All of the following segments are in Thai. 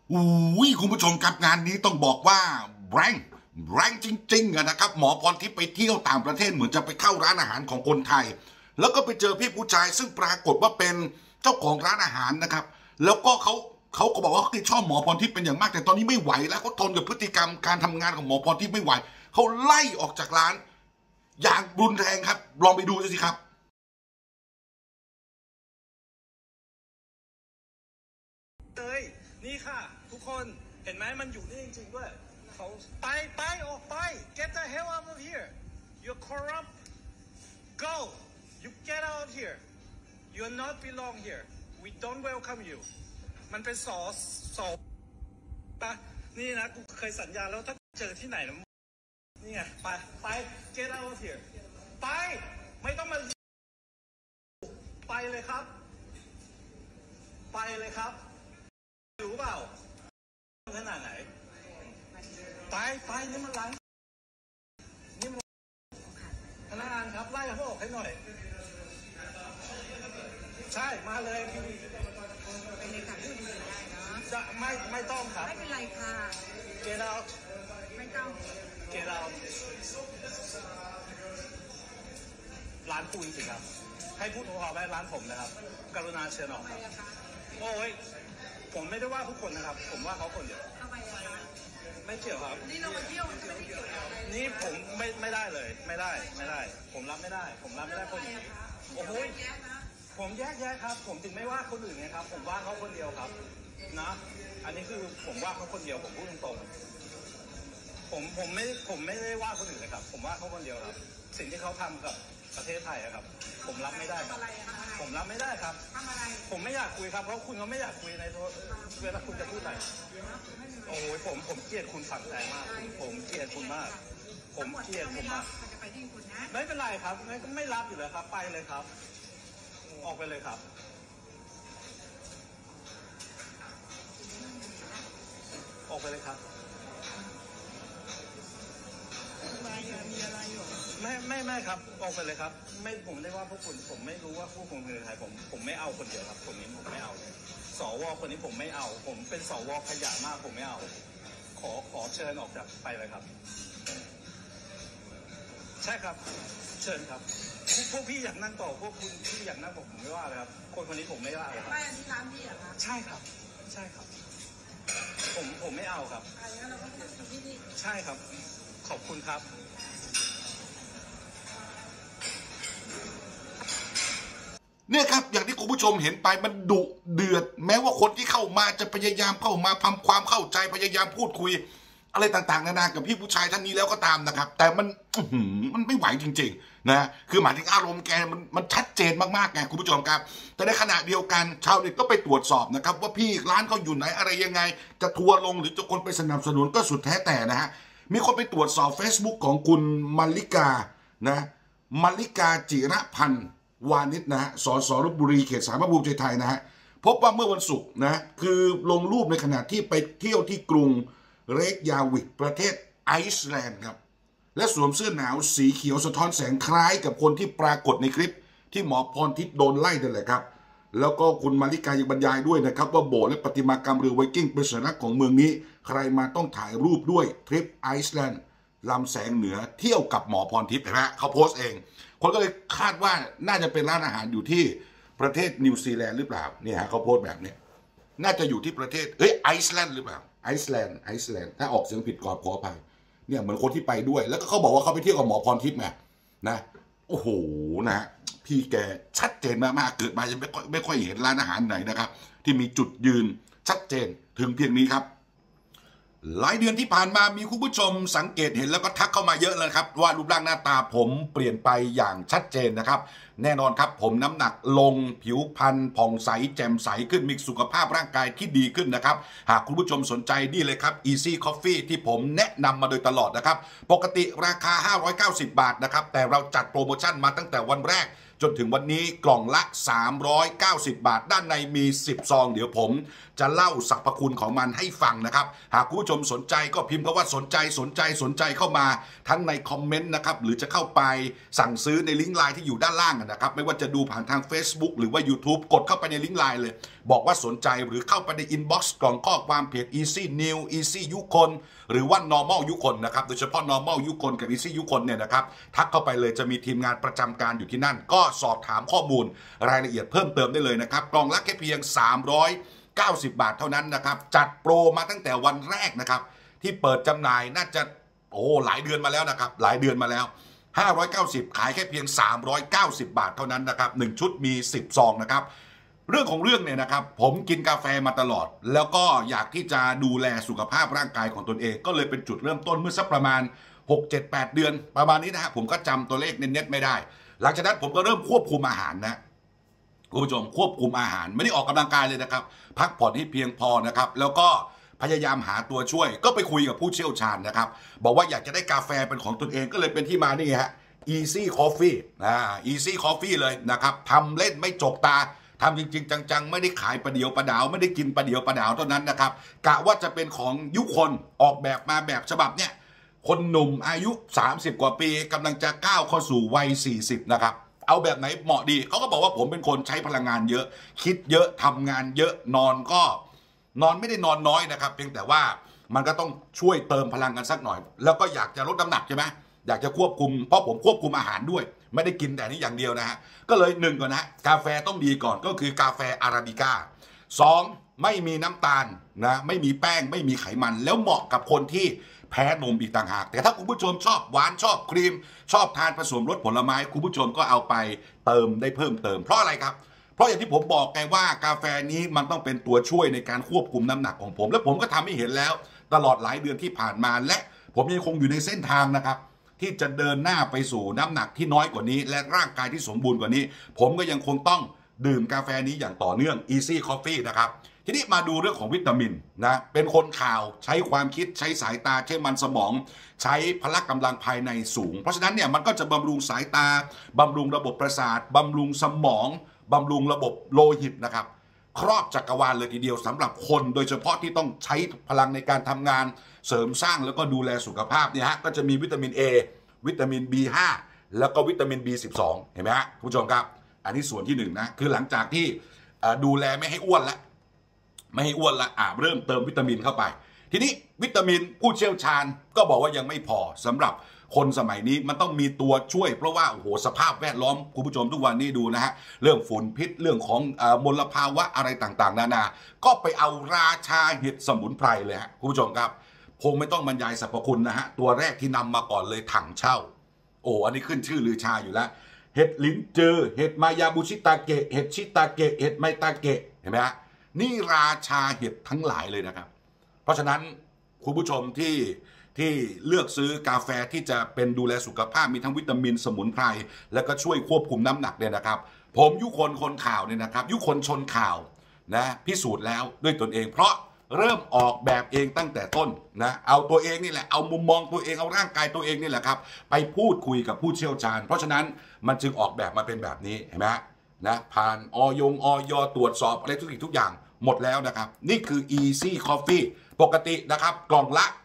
อุ้ยคุณผู้ชมครับงานนี้ต้องบอกว่าแรงจริงๆนะครับหมอพรทิพย์ไปเที่ยวต่างประเทศเหมือนจะไปเข้าร้านอาหารของคนไทยแล้วก็ไปเจอพี่ผู้ชายซึ่งปรากฏว่าเป็นเจ้าของร้านอาหารนะครับแล้วก็เขาก็บอกว่าเขาชอบหมอพรทิพย์เป็นอย่างมากแต่ตอนนี้ไม่ไหวแล้วเขาทนกับพฤติกรรมการทำงานของหมอพรทิพย์ไม่ไหวเขาไล่ออกจากร้านอย่างรุนแรงครับลองไปดูสิครับเลยนี่ค่ะทุกคนเห็นไหมมันอยู่นี่จริงๆด้วยเขาไปออกไป get the hell out of here you're corrupt go you get out of here you're not belong here we don't welcome you มันเป็นสอปะนี่นะกูเคยสัญญาแล้วถ้าเจอที่ไหนนะนี่ไงไป get out of here ไปไม่ต้องมาไปเลยครับไปเลยครับรู้เปล่าขนาดไหนไปนี่มันร้านนี่มันพนักงานครับไล่เขาออกให้หน่อยใช่มาเลยพี่เป็นเลยค่ะพูดดีๆได้เนาะจะไม่ต้องครับไม่เป็นไรค่ะ get out ไม่ต้อง get out ร้านคุณสิครับให้พูดพอไปร้านผมนะครับกรุณาเชิญออกครับโอ้ยผมไม่ได้ว่าทุกคนนะครับผมว่าเขาคนเดียวทำไมอะคะไม่เกี่ยวครับนี่เรามาเที่ยวมันจะไม่ได้เกี่ยวอะไรนี่ผมไม่ได้เลยไม่ได้ผมรับไม่ได้คนอย่างนี้โอ้โหผมแยกแยะครับผมถึงไม่ว่าคนอื่นไงครับผมว่าเขาคนเดียวครับนะอันนี้คือผมว่าเขาคนเดียวผมพูดตรงๆผมไม่ได้ว่าคนอื่นเลยครับผมว่าเขาคนเดียวครับสิ่งที่เขาทำกับประเทศไทยครับผมรับไม่ได้ครับผมรับไม่ได้ครับผมไม่อยากคุยครับเพราะคุณก็ไม่อยากคุยในเวลาคุณจะพูดอะไรโอ้ยผมเกลียดคุณฝังใจมากผมเกลียดคุณมากผมเกลียดคุณมากไม่เป็นไรครับไม่รับอยู่เลยครับไปเลยครับออกไปเลยครับออกไปเลยครับไม่ครับออกไปเลยครับไม่ผมได้ว่าพวกคุณผมไม่รู้ว่าพวกคุณคือใครผมไม่เอาคนเดียวครับคนนี้ผมไม่เอาสวคนนี้ผมไม่เอาผมเป็นสวขยะมากผมไม่เอาขอเชิญออกจากไปเลยครับใช่ครับเชิญครับพวกพี่อยากนั่งต่อพวกคุณพี่อยากนั่งผมไม่ว่าเลยครับคนนี้ผมไม่ว่าเลยครับไม่อันนี้ร้านพี่เหรอคะใช่ครับผมไม่เอาครับงั้นเราก็จะอยู่ที่นี่ใช่ครับขอบคุณครับเนี่ยครับอย่างที่คุณผู้ชมเห็นไปมันดุเดือดแม้ว่าคนที่เข้ามาจะพยายามเข้ามาทำความเข้าใจพยายามพูดคุยอะไรต่างๆนานากับพี่ผู้ชายท่านนี้แล้วก็ตามนะครับแต่มันไม่ไหวจริงๆนะคือหมายถึงอารมณ์แกมันชัดเจนมากๆไงคุณผู้ชมครับแต่ในขณะเดียวกันชาวเน็ตก็ไปตรวจสอบนะครับว่าพี่ร้านเขาอยู่ไหนอะไรยังไงจะทัวร์ลงหรือจะคนไปสนับสนุนก็สุดแท้แต่นะฮะมีคนไปตรวจสอบ Facebook ของคุณมาริกานะมาริกาจิระพันธ์วานิชนะฮะสสลพบุรีเขต3ภูมิใจไทยนะฮะพบว่าเมื่อวันศุกร์นะคือลงรูปในขณะที่ไปเที่ยวที่กรุงเรกยาวิกประเทศไอซ์แลนด์ครับและสวมเสื้อหนาวสีเขียวสะท้อนแสงคล้ายกับคนที่ปรากฏในคลิปที่หมอพรทิพย์โดนไล่นั่นแหละครับแล้วก็คุณมาริกายังบรรยายด้วยนะครับว่าโบสถ์และประติมากรรมเรือไวกิ้งเป็นสัญลักษณ์ของเมืองนี้ใครมาต้องถ่ายรูปด้วยทริปไอซ์แลนด์ลำแสงเหนือเที่ยวกับหมอพรทิพย์เห็นไหมเขาโพสต์เองคนก็เลยคาดว่าน่าจะเป็นร้านอาหารอยู่ที่ประเทศนิวซีแลนด์หรือเปล่าเนี่ยฮะเขาโพสต์แบบนี้น่าจะอยู่ที่ประเทศไอซ์แลนด์หรือเปล่าไอซ์แลนด์ถ้าออกเสียงผิดขออภัยเนี่ยเหมือนคนที่ไปด้วยแล้วก็เขาบอกว่าเขาไปเที่ยวกับหมอพรทิพย์ไงนะโอ้โหนะพี่แกชัดเจนมากๆเกิดมาจะไม่ค่อยเห็นร้านอาหารไหนนะครับที่มีจุดยืนชัดเจนถึงเพียงนี้ครับหลายเดือนที่ผ่านมามีคุณผู้ชมสังเกตเห็นแล้วก็ทักเข้ามาเยอะเลยครับว่ารูปร่างหน้าตาผมเปลี่ยนไปอย่างชัดเจนนะครับแน่นอนครับผมน้ำหนักลงผิวพรรณผ่องใสแจ่มใสขึ้นมีสุขภาพร่างกายที่ดีขึ้นนะครับหากคุณผู้ชมสนใจนี่เลยครับ Easy Coffee ที่ผมแนะนำมาโดยตลอดนะครับปกติราคา590 บาทนะครับแต่เราจัดโปรโมชั่นมาตั้งแต่วันแรกจจนถึงวันนี้กล่องละ390 บาทด้านในมี10ซองเดี๋ยวผมจะเล่าสรรพคุณของมันให้ฟังนะครับหากคุณผู้ชมสนใจก็พิมพ์คำว่าสนใจเข้ามาทั้งในคอมเมนต์นะครับหรือจะเข้าไปสั่งซื้อในลิงก์ไลน์ที่อยู่ด้านล่างนะครับไม่ว่าจะดูผ่านทาง Facebook หรือว่า YouTube กดเข้าไปในลิงก์ไลน์เลยบอกว่าสนใจหรือเข้าไปในอินบ็อกซ์กล่องข้อความเพจ Easy New Easy ยุคนหรือว่า Normal ยุคนนะครับโดยเฉพาะ Normal ยุคนกับ Easy ยุคนเนี่ยนะครับทักเข้าไปเลยจะมีทีมงานประจำการอยู่ที่นั่นก็สอบถามข้อมูลรายละเอียดเพิ่มเติมได้เลยนะครับกล่องละแค่เพียง390 บาทเท่านั้นนะครับจัดโปรมาตั้งแต่วันแรกนะครับที่เปิดจำหน่ายน่าจะหลายเดือนมาแล้วนะครับหลายเดือนมาแล้ว590ขายแค่เพียง390 บาทเท่านั้นนะครับ1ชุดมี10ซองนะครับเรื่องของเรื่องเนี่ยนะครับผมกินกาแฟมาตลอดแล้วก็อยากที่จะดูแลสุขภาพร่างกายของตนเองก็เลยเป็นจุดเริ่มต้นเมื่อสักประมาณ 6-7-8 เดือนประมาณนี้นะฮะผมก็จำตัวเลขเน็ตไม่ได้หลังจากนั้นผมก็เริ่มควบคุมอาหารนะคุณผู้ชมควบคุมอาหารไม่ได้ออกกำลังกายเลยนะครับพักผ่อนให้เพียงพอนะครับแล้วก็พยายามหาตัวช่วยก็ไปคุยกับผู้เชี่ยวชาญนะครับบอกว่าอยากจะได้กาแฟเป็นของตนเองก็เลยเป็นที่มานี่ฮะ Easy Coffee Easy Coffee เลยนะครับทำเล่นไม่จกตาทำจริงๆจังๆไม่ได้ขายประเดี๋ยวประดาวไม่ได้กินประเดี๋ยวประดาวเท่านั้นนะครับกะว่าจะเป็นของยุคนออกแบบมาแบบฉบับเนี่ยคนหนุ่มอายุ30กว่าปีกำลังจะก้าวเข้าสู่วัย40นะครับเอาแบบไหนเหมาะดีเขาก็บอกว่าผมเป็นคนใช้พลังงานเยอะคิดเยอะทำงานเยอะนอนไม่ได้นอนน้อยนะครับเพียงแต่ว่ามันก็ต้องช่วยเติมพลังกันสักหน่อยแล้วก็อยากจะลดน้ำหนักใช่ไหมอยากจะควบคุมเพราะผมควบคุมอาหารด้วยไม่ได้กินแต่นี้อย่างเดียวนะฮะก็เลย1ก่อนนะกาแฟต้องดีก่อนก็คือกาแฟอาราบิก้า2ไม่มีน้ำตาลนะไม่มีแป้งไม่มีไขมันแล้วเหมาะกับคนที่แพ้นมอีกต่างหากแต่ถ้าคุณผู้ชมชอบหวานชอบครีมชอบทานผสมรสผลไม้คุณผู้ชมก็เอาไปเติมได้เพิ่มเติมเพราะอะไรครับเพราะอย่างที่ผมบอกไงว่ากาแฟนี้มันต้องเป็นตัวช่วยในการควบคุมน้ำหนักของผมและผมก็ทำให้เห็นแล้วตลอดหลายเดือนที่ผ่านมาและผมยังคงอยู่ในเส้นทางนะครับที่จะเดินหน้าไปสู่น้ำหนักที่น้อยกว่านี้และร่างกายที่สมบูรณ์กว่านี้ผมก็ยังคงต้องดื่มกาแฟนี้อย่างต่อเนื่อง Easy Coffee นะครับทีนี้มาดูเรื่องของวิตามินนะเป็นคนข่าวใช้ความคิดใช้สายตาใช้มันสมองใช้พละกำลังภายในสูงเพราะฉะนั้นเนี่ยมันก็จะบำรุงสายตาบำรุงระบบประสาทบำรุงสมองบำรุงระบบโลหิตนะครับครอบจักรวาลเลยทีเดียวสำหรับคนโดยเฉพาะที่ต้องใช้พลังในการทำงานเสริมสร้างแล้วก็ดูแลสุขภาพเนี่ยฮะก็จะมีวิตามิน A วิตามิน B5 แล้วก็วิตามิน B12 เห็นไหมฮะคุณผู้ชมครับอันนี้ส่วนที่1นะคือหลังจากที่ดูแลไม่ให้อ้วนละเริ่มเติมวิตามินเข้าไปทีนี้วิตามินผู้เชี่ยวชาญก็บอกว่ายังไม่พอสำหรับคนสมัยนี้มันต้องมีตัวช่วยเพราะว่าโอ้โหสภาพแวดล้อมคุณผู้ชมทุกวันนี้ดูนะฮะเรื่องฝุ่นพิษเรื่องของมลภาวะอะไรต่างๆนานาก็ไปเอาราชาเห็ดสมุนไพรเลยฮะคุณผู้ชมครับคงไม่ต้องบรรยายสรรพคุณนะฮะตัวแรกที่นำมาก่อนเลยถังเช่าอันนี้ขึ้นชื่อลือชาอยู่แล้วเห็ดลิ้นจือเห็ดมายาบุชิตาเกะเห็ดชิตาเกะเห็ดไมตาเกะเห็นไหมฮะนี่ราชาเห็ดทั้งหลายเลยนะครับเพราะฉะนั้นคุณผู้ชมที่เลือกซื้อกาแฟที่จะเป็นดูแลสุขภาพมีทั้งวิตามินสมุนไพรแล้วก็ช่วยควบคุมน้ำหนักเนี่ยนะครับผมยุคนข่าวเนี่ยนะครับยุคนชนข่าวนะพิสูจน์แล้วด้วยตนเองเพราะเริ่มออกแบบเองตั้งแต่ต้นนะเอาตัวเองนี่แหละเอามุมมองตัวเองเอาร่างกายตัวเองนี่แหละครับไปพูดคุยกับผู้เชี่ยวชาญเพราะฉะนั้นมันจึงออกแบบมาเป็นแบบนี้เห็นไหมนะผ่านอยตรวจสอบอะไรทุกอย่างหมดแล้วนะครับนี่คือ Easy Coffee ปกตินะครับกล่องละ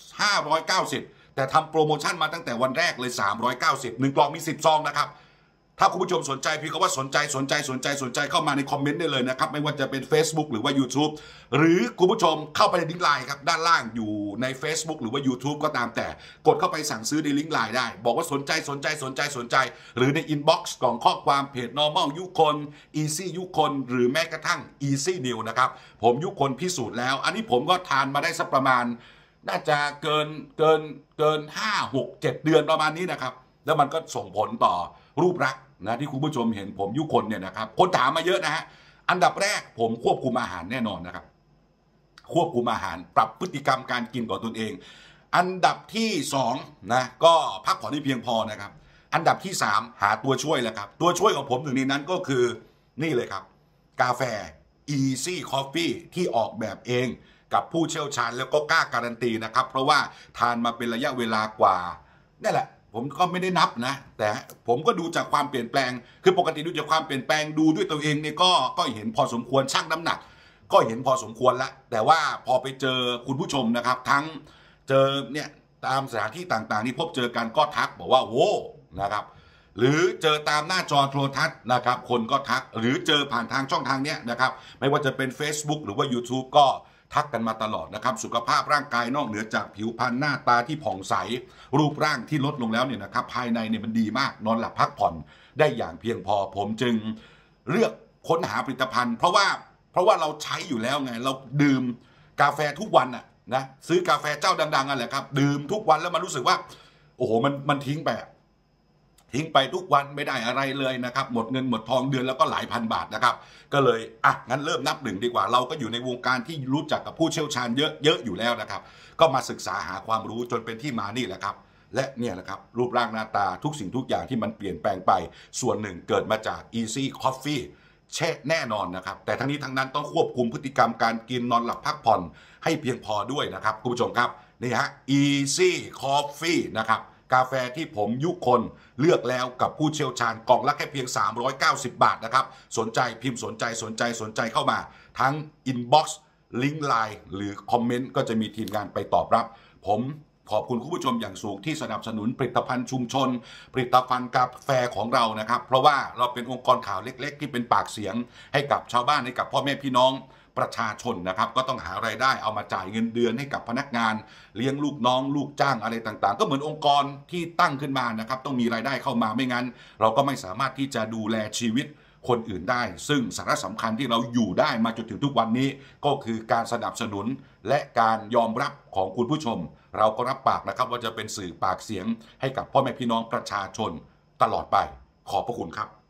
590แต่ทำโปรโมชั่นมาตั้งแต่วันแรกเลย390 1กล่องมี10ซองนะครับถ้าคุณผู้ชมสนใจพี่ก็ว่าสนใจเข้ามาในคอมเมนต์ได้เลยนะครับไม่ว่าจะเป็น Facebook หรือว่า YouTube หรือคุณผู้ชมเข้าไปในลิงก์ไลน์ครับด้านล่างอยู่ใน Facebook หรือว่า YouTube ก็ตามแต่กดเข้าไปสั่งซื้อในลิงก์ไลน์ได้บอกว่าสนใจหรือในอินบ็อกซ์กล่องข้อความเพจ Normal ยุคน Easy ยุคนหรือแม้กระทั่ง Easy New นะครับผมยุคนพิสูจน์แล้วอันนี้ผมก็ทานมาได้สักประมาณน่าจะเกิน5-6-7 เดือนประมาณนี้นะครับแล้วมันก็ส่งผลต่อรูปลักษณ์นะที่คุณผู้ชมเห็นผมยุคนเนี่ยนะครับคนถามมาเยอะนะฮะอันดับแรกผมควบคุมอาหารแน่นอนนะครับควบคุมอาหารปรับพฤติกรรมการกินของตนเองอันดับที่2นะก็พักผ่อนให้เพียงพอนะครับอันดับที่3หาตัวช่วยแหละครับตัวช่วยของผมหนึ่งในนั้นก็คือนี่เลยครับกาแฟ Easy Coffee ที่ออกแบบเองกับผู้เชี่ยวชาญแล้วก็กล้าการันตีนะครับเพราะว่าทานมาเป็นระยะเวลากว่านั่นแหละผมก็ไม่ได้นับนะแต่ผมก็ดูจากความเปลี่ยนแปลงคือปกติดูจากความเปลี่ยนแปลงดูด้วยตัวเองเนี่ยก็เห็นพอสมควรชั่งน้ำหนักก็เห็นพอสมควรแล้วแต่ว่าพอไปเจอคุณผู้ชมนะครับทั้งเจอเนี่ยตามสถานที่ต่างๆที่พบเจอกันก็ทักบอกว่าโว้นะครับหรือเจอตามหน้าจอโทรทัศน์นะครับคนก็ทักหรือเจอผ่านทางช่องทางเนี้ยนะครับไม่ว่าจะเป็น Facebook หรือว่า YouTube ก็ทักกันมาตลอดนะครับสุขภาพร่างกายนอกเหนือจากผิวพรรณหน้าตาที่ผ่องใสรูปร่างที่ลดลงแล้วเนี่ยนะครับภายในเนี่ยมันดีมากนอนหลับพักผ่อนได้อย่างเพียงพอผมจึงเลือกค้นหาผลิตภัณฑ์เพราะว่าเราใช้อยู่แล้วไงเราดื่มกาแฟทุกวันนะซื้อกาแฟเจ้าดังๆนั่นแหละครับดื่มทุกวันแล้วมันรู้สึกว่าโอ้โหมันทิ้งไปทุกวันไม่ได้อะไรเลยนะครับหมดเงินหมดทองเดือนแล้วก็หลายพันบาทนะครับก็เลยงั้นเริ่มนับหนึ่งดีกว่าเราก็อยู่ในวงการที่รู้จักกับผู้เชี่ยวชาญเยอะอยู่แล้วนะครับก็มาศึกษาหาความรู้จนเป็นที่มานี่แหละครับและเนี่ยแหละครับรูปร่างหน้าตาทุกสิ่งทุกอย่างที่มันเปลี่ยนแปลงไปส่วนหนึ่งเกิดมาจาก Easy Coffee แน่นอนนะครับแต่ทั้งนี้ทั้งนั้นต้องควบคุมพฤติกรรมการกินนอนหลับพักผ่อนให้เพียงพอด้วยนะครับคุณผู้ชมครับนี่ฮะ Easy Coffee นะครับกาแฟที่ผมยุคนเลือกแล้วกับผู้เชี่ยวชาญกล่องละแค่เพียง390 บาทนะครับสนใจพิมพ์สนใจเข้ามาทั้ง Inbox ลิงก์ไลน์หรือคอมเมนต์ก็จะมีทีมงานไปตอบรับผมขอบคุณคุณผู้ชมอย่างสูงที่สนับสนุนผลิตภัณฑ์ชุมชนผลิตภัณฑ์กาแฟของเรานะครับเพราะว่าเราเป็นองค์กรข่าวเล็กๆที่เป็นปากเสียงให้กับชาวบ้านให้กับพ่อแม่พี่น้องประชาชนนะครับก็ต้องหารายได้เอามาจ่ายเงินเดือนให้กับพนักงานเลี้ยงลูกน้องลูกจ้างอะไรต่างๆก็เหมือนองค์กรที่ตั้งขึ้นมานะครับต้องมีรายได้เข้ามาไม่งั้นเราก็ไม่สามารถที่จะดูแลชีวิตคนอื่นได้ซึ่งสาระสำคัญที่เราอยู่ได้มาจนถึงทุกวันนี้ก็คือการสนับสนุนและการยอมรับของคุณผู้ชมเราก็รับปากนะครับว่าจะเป็นสื่อปากเสียงให้กับพ่อแม่พี่น้องประชาชนตลอดไปขอบพระคุณครับ